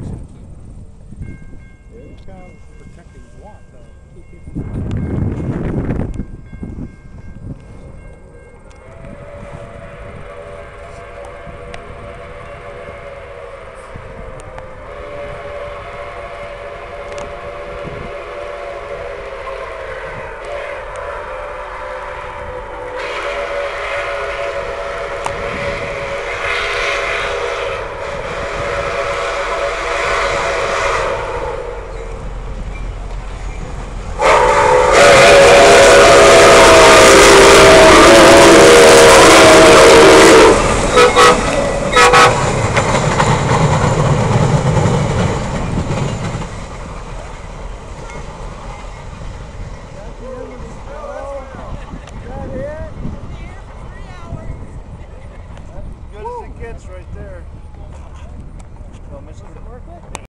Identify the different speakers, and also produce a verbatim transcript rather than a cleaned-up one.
Speaker 1: Here he comes.
Speaker 2: Protecting what, though? Keep people.
Speaker 1: Good as it gets right there. So, Missus